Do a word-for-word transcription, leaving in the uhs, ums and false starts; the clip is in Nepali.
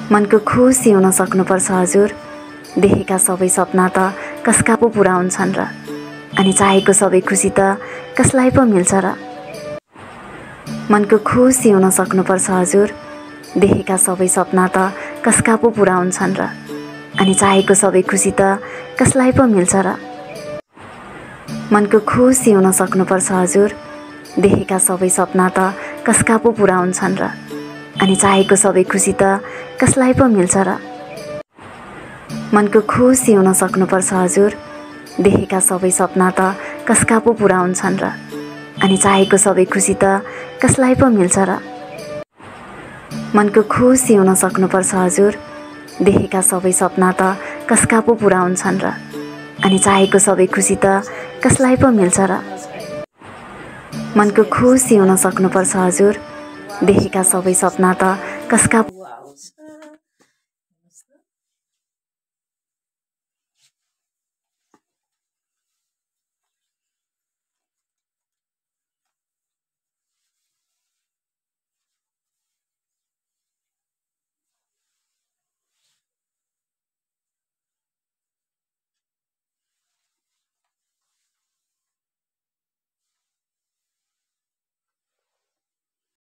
मनको खुसी हुन सक्नुपर्छ हजुर। देखेका सबै सपना त कसका पो पुरा हुन्छन् र, अनि चाहेको सबै खुसी त कसलाई पो मिल्छ र। मनको खुसी हुन सक्नुपर्छ हजुर। देखेका सबै सपना त कसका पो पुरा हुन्छन् र, अनि चाहेको सबै खुसी त कसलाई पो मिल्छ र। मनको खुसी हुन सक्नुपर्छ हजुर। देखेका सबै सपना त कसका पो पुरा हुन्छन् र, अनि चाहेको सबै खुसी त कसलाई पो मिल्छ र। मनको खुसी हुन सक्नुपर्छ हजुर। देखेका सबै सपना त कसका पो पुरा हुन्छन् र, अनि चाहेको सबै खुसी त कसलाई पो मिल्छ र। मनको खुसी हुन सक्नुपर्छ हजुर। देखेका सबै सपना त कसका पो पुरा हुन्छन् र, अनि चाहेको सबै खुसी त कसलाई पो मिल्छ र। मनको खुसी हुन सक्नुपर्छ हजुर। देखेका सबै सपना त कसका